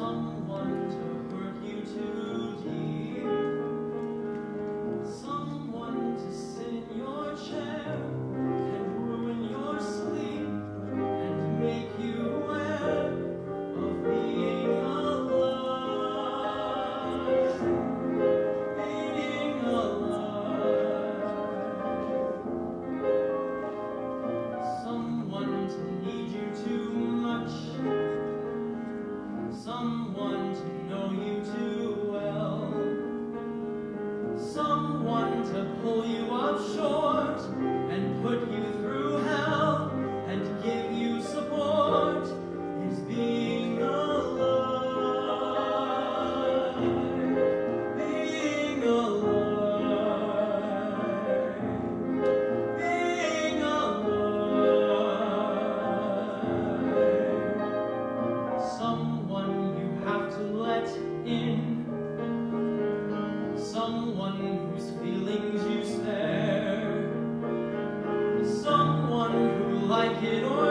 Someone to hurt you too deep. Someone to sit in your chair and ruin your sleep and make you aware of being alive. Being alive. Someone to need you too much. Someone to know you too well. Someone to pull you up short and put you through hell and give you support is being alive. Being alive. Being alive. Someone you have to let in. Someone whose feelings you spare. Someone who, like it or